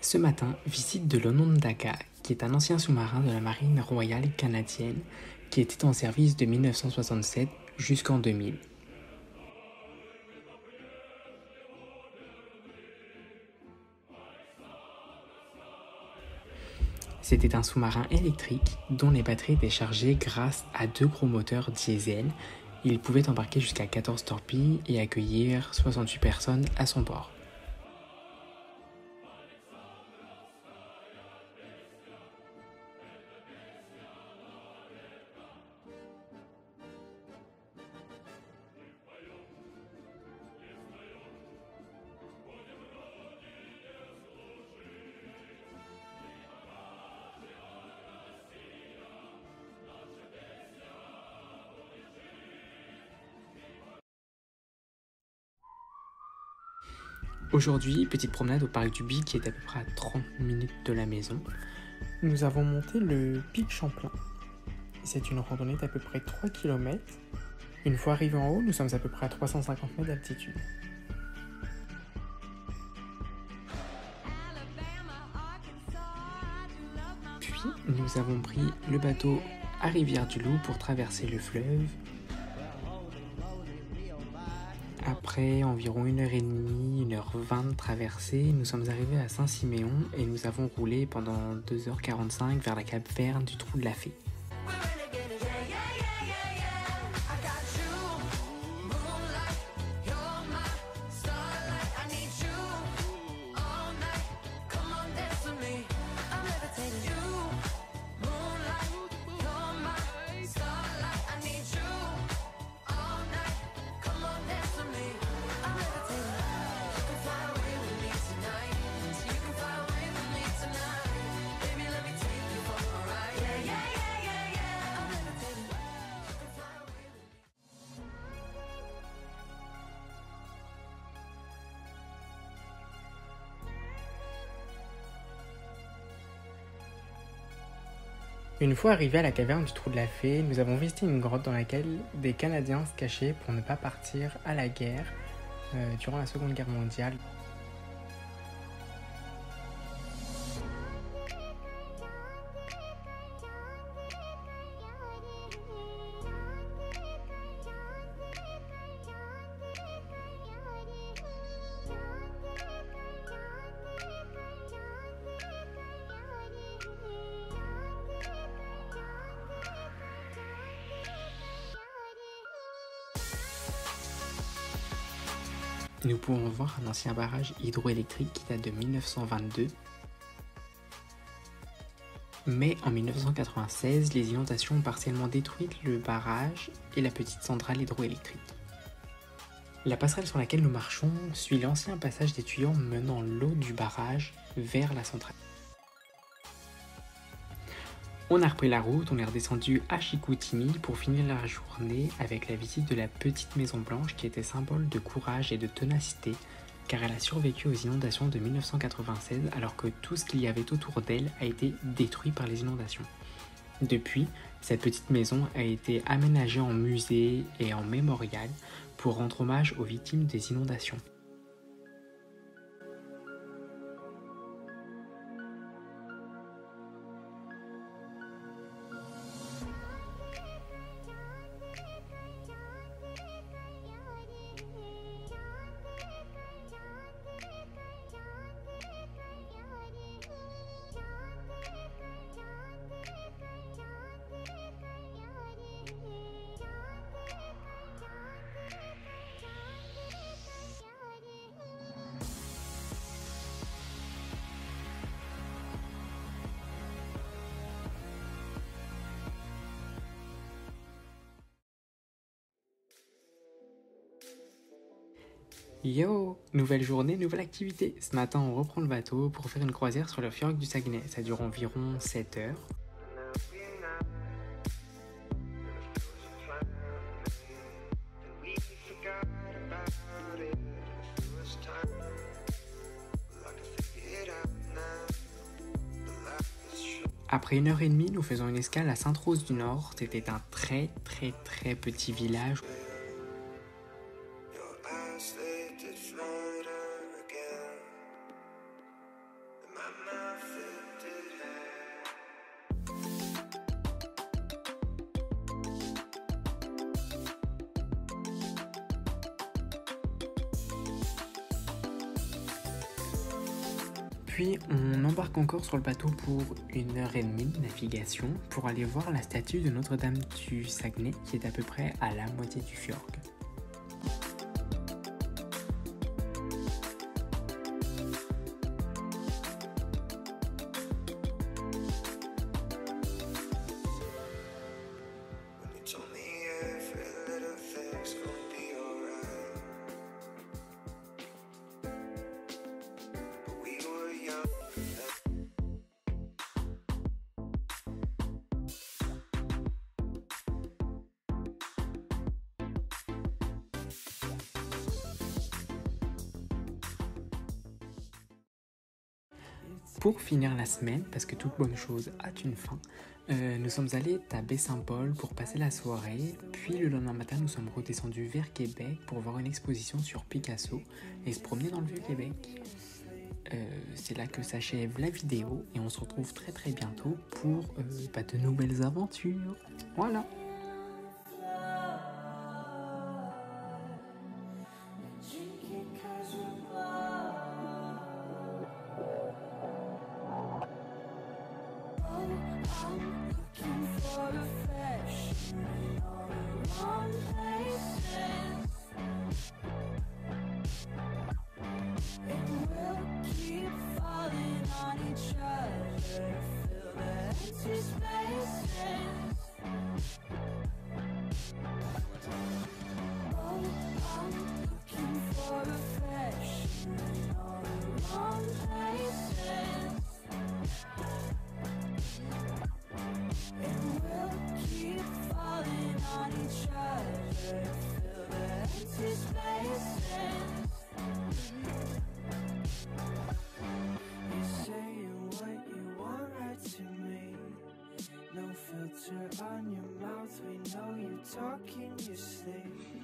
Ce matin, visite de l'Onondaga, qui est un ancien sous-marin de la marine royale canadienne qui était en service de 1967 jusqu'en 2000. C'était un sous-marin électrique dont les batteries étaient chargées grâce à deux gros moteurs diesel. Il pouvait embarquer jusqu'à 14 torpilles et accueillir 68 personnes à son bord. Aujourd'hui, petite promenade au parc du Bi qui est à peu près à 30 minutes de la maison. Nous avons monté le pic Champlain. C'est une randonnée d'à peu près 3 km. Une fois arrivés en haut, nous sommes à peu près à 350 mètres d'altitude. Puis, nous avons pris le bateau à Rivière-du-Loup pour traverser le fleuve. Après environ 1h30, 1h20 de traversée, nous sommes arrivés à Saint-Siméon et nous avons roulé pendant 2h45 vers la Cap-Verne du Trou de la Fée. Une fois arrivés à la caverne du Trou de la Fée, nous avons visité une grotte dans laquelle des Canadiens se cachaient pour ne pas partir à la guerre durant la Seconde Guerre mondiale. Nous pouvons voir un ancien barrage hydroélectrique qui date de 1922. Mais en 1996, les inondations ont partiellement détruit le barrage et la petite centrale hydroélectrique. La passerelle sur laquelle nous marchons suit l'ancien passage des tuyaux menant l'eau du barrage vers la centrale. On a repris la route, on est redescendu à Chicoutimi pour finir la journée avec la visite de la petite Maison Blanche qui était symbole de courage et de ténacité car elle a survécu aux inondations de 1996 alors que tout ce qu'il y avait autour d'elle a été détruit par les inondations. Depuis, cette petite maison a été aménagée en musée et en mémorial pour rendre hommage aux victimes des inondations. Yo! Nouvelle journée, nouvelle activité. Ce matin, on reprend le bateau pour faire une croisière sur le fjord du Saguenay. Ça dure environ 7 heures. Après 1h30, nous faisons une escale à Sainte-Rose-du-Nord. C'était un très petit village. Puis on embarque encore sur le bateau pour 1h30 de navigation pour aller voir la statue de Notre-Dame du Saguenay qui est à peu près à la moitié du fjord. Pour finir la semaine, parce que toute bonne chose a une fin, nous sommes allés à Baie-Saint-Paul pour passer la soirée, puis le lendemain matin nous sommes redescendus vers Québec pour voir une exposition sur Picasso et se promener dans le Vieux-Québec. C'est là que s'achève la vidéo et on se retrouve très très bientôt pour de nouvelles aventures. Voilà. No filter on your mouth, we know you talk in your sleep.